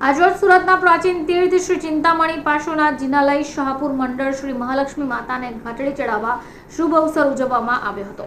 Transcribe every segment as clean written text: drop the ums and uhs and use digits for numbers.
આજરોજ સુરતના પ્રાચીન તીર્થ શ્રી ચિંતામણી પાર્શ્વનાથ જિનાલય શાહપુર મંડળ શ્રી મહાલક્ષ્મી માતાને ઘાટડી ચડાવવા શુભ અવસર ઉજવવામાં આવ્યો હતો।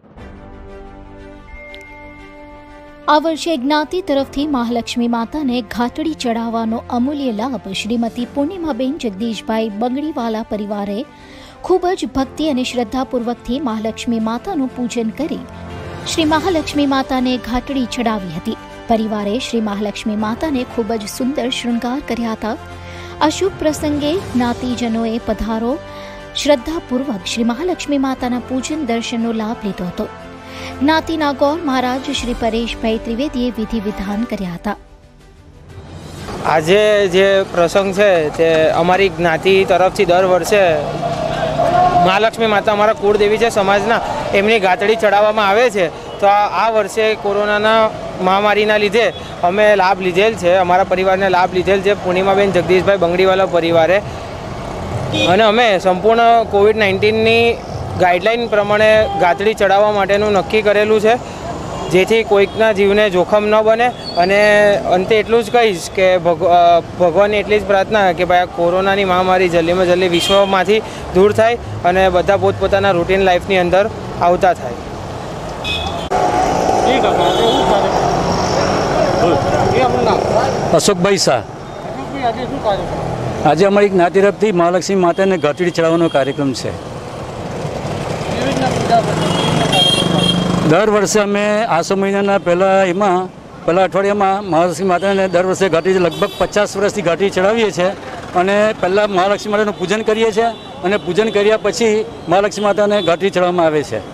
આ વર્ષે જ્ઞાતિ તરફથી મહાલક્ષ્મી માતાને ઘાટડી ચડાવવાનો અમૂલ્ય લાભ શ્રીમતી પૂર્ણિમાબેન જગદીશભાઈ બંગડીવાલા પરિવારે ખૂબ જ ભક્તિ અને શ્રદ્ધાપૂર્વકથી મહાલક્ષ્મી માતાનું પૂજન કરી શ્રી મહાલક્ષ્મી માતાને ઘાટડી ચડાવી હતી। परिवारे श्री महालक्ष्मी माता ने खूब ज सुंदर श्रृंगार कर्या था। आ शुभ प्रसंगे ज्ञातिजनोए पधारो श्रद्धापूर्वक श्री महालक्ष्मी माता पूजन दर्शन लाभ लीधो हतो। ज्ञातिना गौर महाराज श्री परेशभाई त्रिवेदीए विधि विधान कर्या था। आजे जे प्रसंग छे ते अमारी ज्ञाति तरफथी दर वर्षे महालक्ष्मी माता अमारा कुलदेवी छे समाजना एमनी घाटड़ी चढ़ाववामां आवे छे। तो आ वर्षे कोरोना महामारीना लीधे अमे लाभ लीधेल छे, अमारा परिवारने लाभ लीधेल छे पूर्णिमाबेन जगदीशभाई बंगड़ीवाला परिवारे। अने अमे संपूर्ण कोविड-19 नी गाइडलाइन प्रमाणे घाटड़ी चढ़ाववा माटेनुं नक्की करेलुं छे, जेथी कोईकना जीवने जोखम न बने। अने अंते एटलुं ज कहीश के भगवाननी एटली ज प्रार्थना के भाई कोरोनानी महामारी जल्दीमां जल्दी विश्वमांथी दूर थाय अने बधा पोतपोताना रूटीन लाइफनी अंदर आवता थाय। अशोक भाई शाह। आज अमरी ज्ञाति तरफथी महालक्ष्मी माता ने घाटड़ी चढ़ावવાનો कार्यक्रम है। दर वर्षे अमे आसो महीना पहला अठवाडिया में महालक्ष्मी माता ने दर वर्षे घाटी लगभग 50 वर्षथी घाटी चढ़ावीए छे अने पहला महालक्ष्मी मातानुं पूजन करीए छे अने पूजन कर्या पछी महालक्ष्मी माता ने घाटी चढ़ाववामां आवे छे।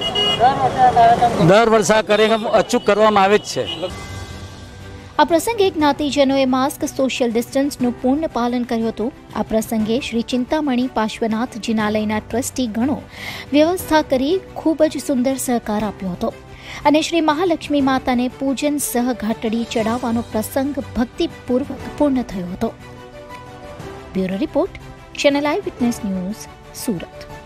दर वर्षे आ कार्यक्रम अचूक करवामां आवे छे। आ प्रसंगे ज्ञातिजनोए मास्क सोशियल डिस्टन्सनुं पूर्ण पालन कर्युं हतुं। आ प्रसंगे श्री चिंतामणी पार्श्वनाथ जिनालयना ट्रस्टी गणो व्यवस्था करी खूब ज सुंदर सहकार आप्यो हतो अने श्री महालक्ष्मी माताने पूजन सह घाटड़ी चढ़ाववानो प्रसंग भक्तिपूर्वक पूर्ण थयो हतो। Bureau report, channel I witness news, Surat.